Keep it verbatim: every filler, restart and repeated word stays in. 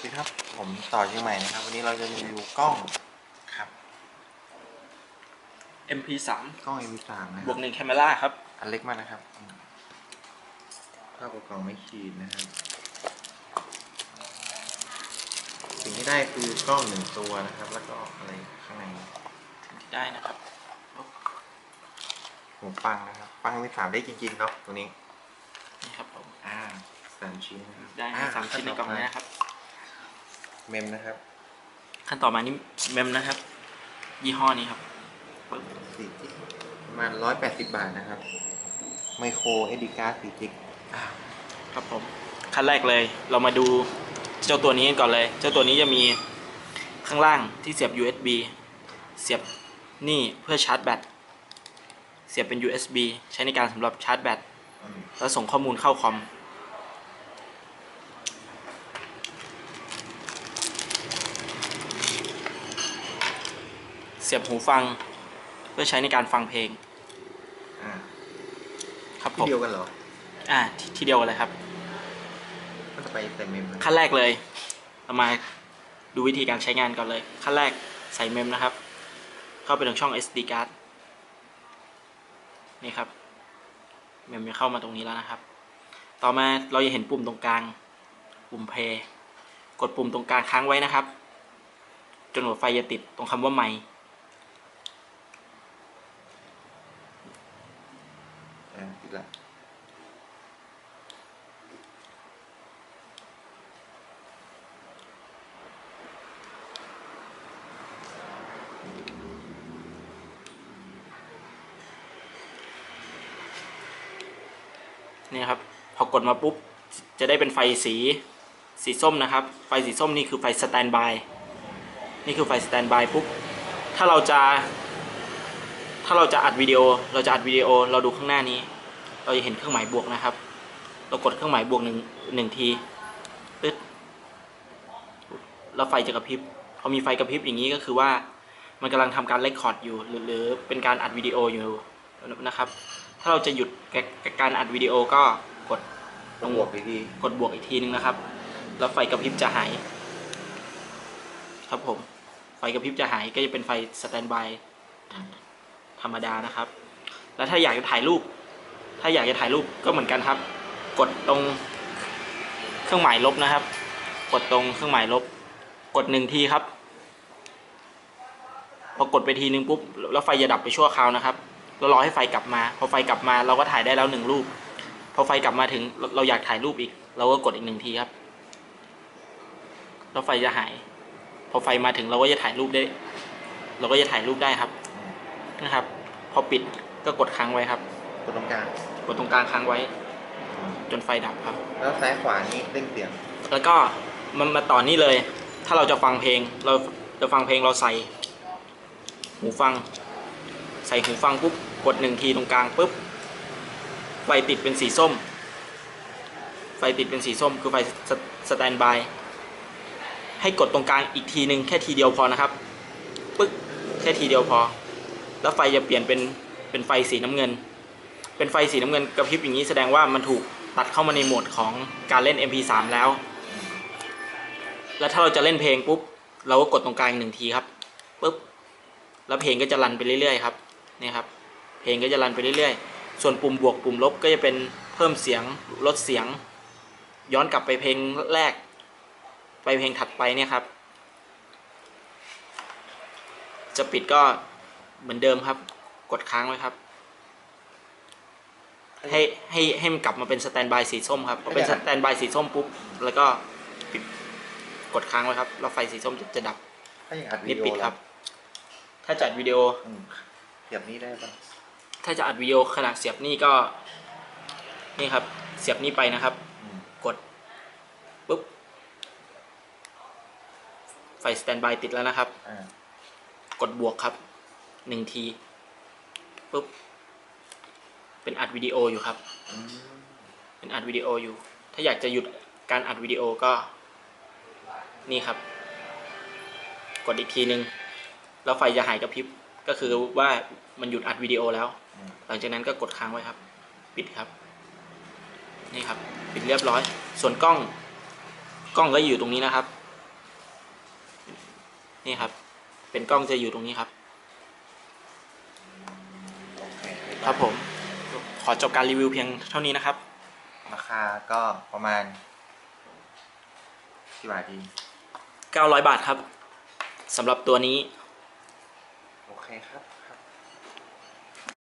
ดีครับผมต่อเชียงใหม่นะครับวันนี้เราจะรีวิวกล้องครับเอ็ม พี สามกล้อง เอ็ม พี สาม นะคบรัวบกหนึ่งแคมเมราครับอันเล็กมากนะครับภาพกล่องไม่ขีดนะครับสิ่งที่ได้คือกล้องหนึ่งตัวนะครับแล้วก็อะไรข้างในที่ได้นะครับหูฟังนะครับฟัง เอ็ม พี สาม ได้จริงๆเนาะตัวนี้นี่ครับผมอ่าสามชิ้นนะครับได้สามชิ้นในกล่องนี้นะครับเมมนะครับขั้นต่อมานี่เมมนะครับยี่ห้อนี้ครับสี่จิกประมาณร้อยแปดสิบบาทนะครับไมโครเอสดีการ์ดสี่จิกครับผมขั้นแรกเลยเรามาดูเจ้าตัวนี้กันก่อนเลยเจ้าตัวนี้จะมีข้างล่างที่เสียบ ยู เอส บี เสียบนี่เพื่อชาร์จแบตเสียบเป็น ยู เอส บี ใช้ในการสำหรับชาร์จแบตแล้วส่งข้อมูลเข้าคอมเสียบหูฟังเพื่อใช้ในการฟังเพลงครับผมที่เดียวกันเหรออ่าที่เดียวกันเลยครับก็จะไปใส่เมมขั้นแรกเลยเรามาดูวิธีการใช้งานก่อนเลยขั้นแรกใส่เมมนะครับเข้าไปถึงช่อง เอส ดี card นี่ครับเมมจะเข้ามาตรงนี้แล้วนะครับต่อมาเราจะเห็นปุ่มตรงกลางปุ่ม play กดปุ่มตรงกลางค้างไว้นะครับจนกว่าไฟจะติดตรงคำว่าไมค์ติดละนี่ครับพอกดมาปุ๊บจะได้เป็นไฟสีสีส้มนะครับไฟสีส้มนี่คือไฟสแตนด์บายนี่คือไฟสแตนด์บายปุ๊บถ้าเราจะถ้าเราจะอัดวิดีโอเราจะอัดวิดีโอเราดูข้างหน้านี้เราจะเห็นเครื่องหมายบวกนะครับเรากดเครื่องหมายบวกหนึ่งหนึ่งทีตึ๊ดแล้วไฟจะกระพริบพอมีไฟกระพริบอย่างนี้ก็คือว่ามันกำลังทำการเรคคอร์ดอยู่หรือหรือเป็นการอัดวิดีโออยู่นะครับถ้าเราจะหยุดการอัดวิดีโอก็กดตรงบวกอีกทีกดบวกอีกทีนึงนะครับแล้วไฟกระพริบจะหายครับผมไฟกระพริบจะหายก็จะเป็นไฟสแตนด์บายธรรมดานะครับแล้วถ้าอยากจะถ่ายรูปถ้าอยากจะถ่ายรูปก็เหมือนกันครับกดตรงเครื่องหมายลบนะครับกดตรงเครื่องหมายลบกดหนึ่งทีครับพอกดไปทีนึงปุ๊บแล้วไฟจะดับไปชั่วคราวนะครับเรารอให้ไฟกลับมาพอไฟกลับมาเราก็ถ่ายได้แล้วหนึ่งรูปพอไฟกลับมาถึงเราอยากถ่ายรูปอีกเราก็กดอีกหนึ่งทีครับแล้วไฟจะหายพอไฟมาถึงเราก็จะถ่ายรูปได้เราก็จะถ่ายรูปได้ครับนะครับพอปิดก็กดค้างไว้ครับกดตรงกลางกดตรงกลางค้างไว้จนไฟดับครับแล้วซ้ายขวานี่เร่งเสียงแล้วก็มันมาต่อนี่เลยถ้าเราจะฟังเพลงเราจะฟังเพลงเราใส่หูฟังใส่หูฟังปุ๊บกดหนึ่งทีตรงกลางปุ๊บไฟติดเป็นสีส้มไฟติดเป็นสีส้มคือไฟสแตนด์บายให้กดตรงกลางอีกทีหนึ่งแค่ทีเดียวพอนะครับปึ๊กแค่ทีเดียวพอแล้วไฟจะเปลี่ยนเป็นเป็นไฟสีน้ำเงินเป็นไฟสีน้ำเงินกระพริบอย่างนี้แสดงว่ามันถูกตัดเข้ามาในโหมดของการเล่น เอ็ม พี สาม แล้วแล้วถ้าเราจะเล่นเพลงปุ๊บเราก็กดตรงกลางหนึ่งทีครับปึ๊บแล้วเพลงก็จะรันไปเรื่อยๆครับนี่ครับเพลงก็จะรันไปเรื่อยๆส่วนปุ่มบวกปุ่มลบก็จะเป็นเพิ่มเสียงลดเสียงย้อนกลับไปเพลงแรกไปเพลงถัดไปเนี่ยครับจะปิดก็เหมือนเดิมครับกดค้างไว้ครับให้ให้ให้มันกลับมาเป็นสแตนด์บายสีส้มครับพอเป็นสแตนด์บายสีส้มปุ๊บแล้วก็ปิดกดค้างไว้ครับแล้วไฟสีส้มจะดับนี่ปิดครับถ้าจัดวิดีโอเสียบนี้ได้ปะถ้าจะอัดวิดีโอขณะเสียบนี่ก็นี่ครับเสียบนี่ไปนะครับกดปุ๊บไฟสแตนด์บายติดแล้วนะครับกดบวกครับหนึ่งทีปุ๊บเป็นอัดวิดีโออยู่ครับเป็นอัดวิดีโออยู่ถ้าอยากจะหยุดการอัดวิดีโอก็นี่ครับกดอีกทีนึงแล้วไฟจะหายกระพริบก็คือว่ามันหยุดอัดวิดีโอแล้วหลังจากนั้นก็กดค้างไว้ครับปิดครับนี่ครับปิดเรียบร้อยส่วนกล้องกล้องก็อยู่ตรงนี้นะครับนี่ครับ เป็นกล้องจะอยู่ตรงนี้ครับโอเคครับผม ขอจบการรีวิวเพียงเท่านี้นะครับราคาก็ประมาณกี่บาทดีเก้าร้อย บาทครับสำหรับตัวนี้โอเคครับ